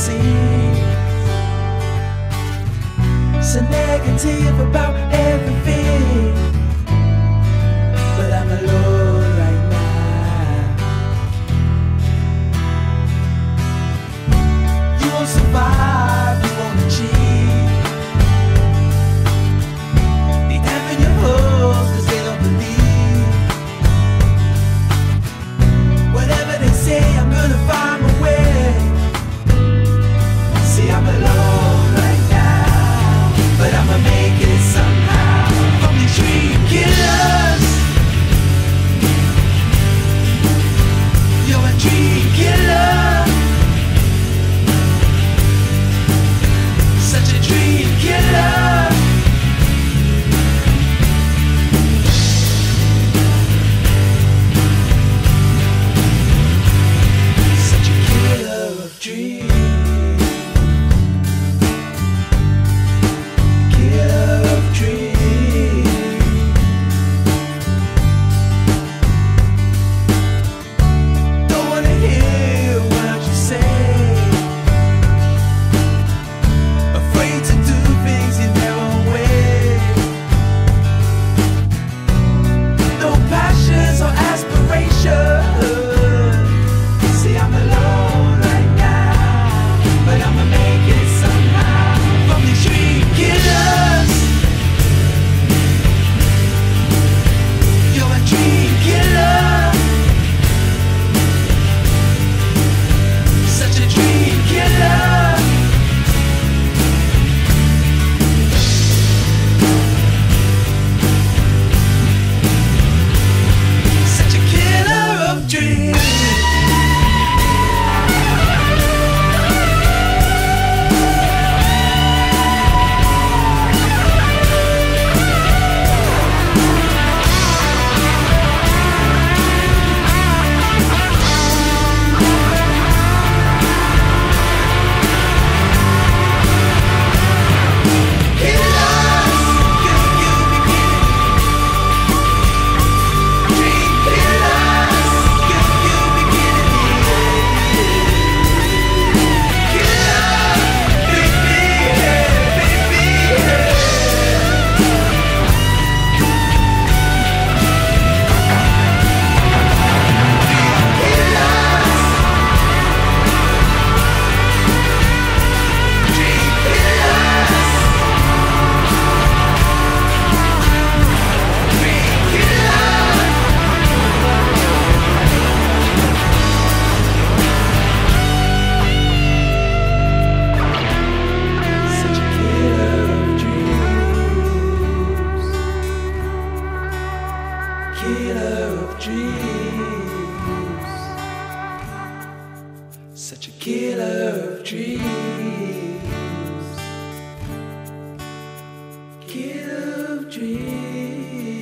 seems so negative about everything, but I'm alone right now. You won't survive, you won't achieve. They dampen your hopes 'cause they don't believe. Whatever they say, I'm gonna find my way. See, I'm alone right now, but I'ma make it somehow. From these dream killers, you're a dream killer. Such a dream killer. Such a killer of dreams. Killer of dreams. Don't wanna hear what you say. Afraid to do things in their own way. No passions or aspirations. See, I'm alone right now, but I'ma make it somehow. From these dream killers, you're a dream killer. Such a dream killer. Such a killer of dreams. Killer of dreams. Such a killer of dreams. Killer of dreams.